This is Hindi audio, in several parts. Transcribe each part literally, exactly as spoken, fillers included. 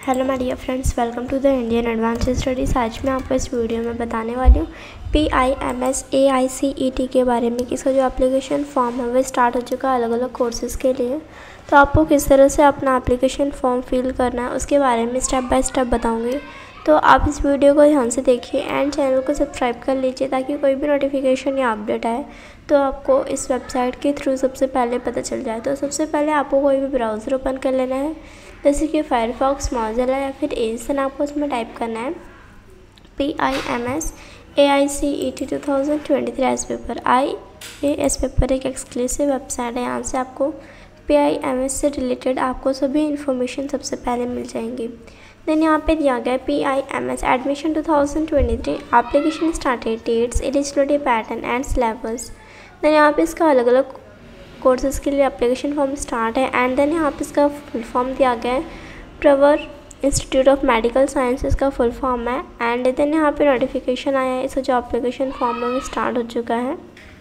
Hello my dear friends, welcome to the Indian advance studies. आज मैं आपको इस वीडियो में बताने वाली हूँ P I M S A I C E T के बारे में कि इसका जो एप्लीकेशन फॉर्म है वो स्टार्ट हो चुका है अलग अलग कोर्सेज़ के लिए। तो आपको किस तरह से अपना एप्लीकेशन फॉर्म फिल करना है उसके बारे में स्टेप बाय स्टेप बताऊँगी। तो आप इस वीडियो को ध्यान से देखिए एंड चैनल को सब्सक्राइब कर लीजिए ताकि कोई भी नोटिफिकेशन या अपडेट आए तो आपको इस वेबसाइट के थ्रू सबसे पहले पता चल जाए। तो सबसे पहले आपको कोई भी ब्राउज़र ओपन कर लेना है, जैसे कि फायरफॉक्स, मोज़िला या फिर एज। देन आपको उसमें टाइप करना है P I M S A I C E T two thousand twenty three S paper. I A S paper एक एक्सक्लूसिव वेबसाइट है। यहाँ से आपको पी आई एम एस से रिलेटेड आपको सभी इन्फॉर्मेशन सबसे पहले मिल जाएंगी। देन यहाँ पे दिया गया P I M S admission two thousand twenty three application started dates, eligibility pattern and syllabus. Then यहाँ पे इसका अलग अलग कोर्सेज़ के लिए एप्लीकेशन फॉर्म स्टार्ट है। एंड देन यहाँ पे इसका फुल फॉर्म दिया गया है, Pravara institute of medical sciences का फुल फॉर्म है। एंड देन यहाँ पे नोटिफिकेशन आया है, इसका जो एप्लीकेशन फॉर्म है वो स्टार्ट हो चुका है।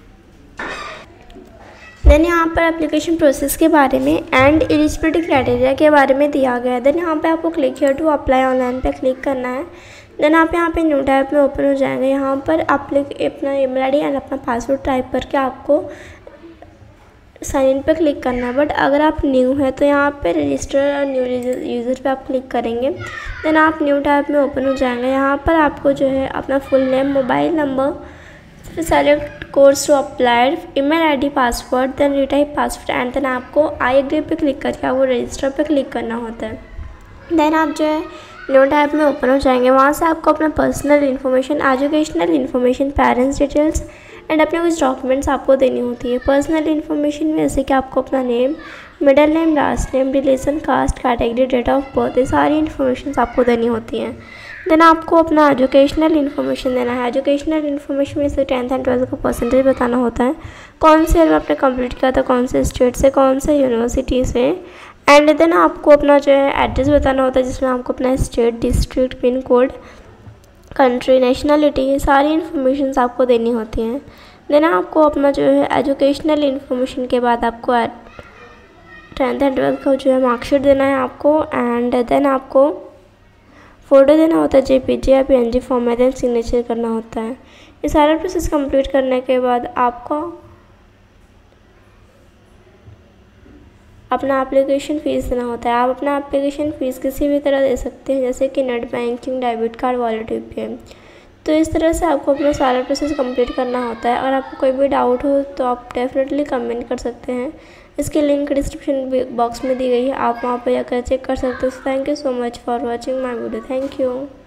देन यहाँ पर एप्लीकेशन प्रोसेस के बारे में एंड एलिजिबिलिटी क्राइटेरिया के बारे में दिया गया है। देन यहाँ पे आपको click here to apply online पे क्लिक करना है। देन आप यहाँ पे न्यू टैब में ओपन हो जाएंगे। यहाँ पर आप अपना ईमेल आईडी एंड अपना पासवर्ड टाइप करके आपको साइन इन पर क्लिक करना है। बट अगर आप न्यू है तो यहाँ पे रजिस्टर और न्यू यूज़र पे आप क्लिक करेंगे। देन आप न्यू टैब में ओपन हो जाएंगे। यहाँ पर आपको जो है अपना फुल नेम, मोबाइल नंबर, फिर select course to apply, email ID, password, then retype password and then आपको आई एग्री पे क्लिक करके आपको रजिस्टर पे क्लिक करना होता है। देन आप जो है न्यू टैब में ओपन हो जाएंगे। वहाँ से आपको अपना personal information, educational information, parents details and अपने कुछ डॉक्यूमेंट्स आपको देनी होती है। पर्सनल इन्फॉर्मेशन में जैसे कि आपको अपना name, middle name, last name, religion, caste, category, date of birth, ये सारी इन्फॉर्मेशन आपको देनी होती हैं। देन आपको अपना एजुकेशनल इन्फॉर्मेशन देना है। एजुकेशनल इन्फॉर्मेशन में से टेंथ एंड ट्वेल्थ का परसेंटेज बताना होता है, कौन से ईयर में आपने कंप्लीट किया था, कौन से स्टेट से, कौन से यूनिवर्सिटी से। एंड देन आपको अपना जो है एड्रेस बताना होता है, जिसमें आपको अपना state, district, pin code, country, nationality, ये सारी इन्फॉर्मेशन आपको देनी होती हैं। देन आपको अपना जो है एजुकेशनल इन्फॉर्मेशन के बाद आपको टेंथ एंड ट्वेल्थ का जो है मार्कशीट देना है आपको। एंड देन आपको फ़ोटो देना होता है, जे पी जी या पी एन जी फॉर्म में, देन सिग्नेचर करना होता है। ये सारा प्रोसेस कंप्लीट करने के बाद आपको अपना एप्लीकेशन फ़ीस देना होता है। आप अपना एप्लीकेशन फ़ीस किसी भी तरह दे सकते हैं, जैसे कि net banking, debit card, wallet, U P I. तो इस तरह से आपको अपना सारा प्रोसेस कंप्लीट करना होता है। और आपको कोई भी डाउट हो तो आप डेफिनेटली कमेंट कर सकते हैं। इसकी लिंक डिस्क्रिप्शन बॉक्स में दी गई है, आप वहाँ पर जाकर चेक कर सकते हो। Thank you so much for watching my video. Thank you.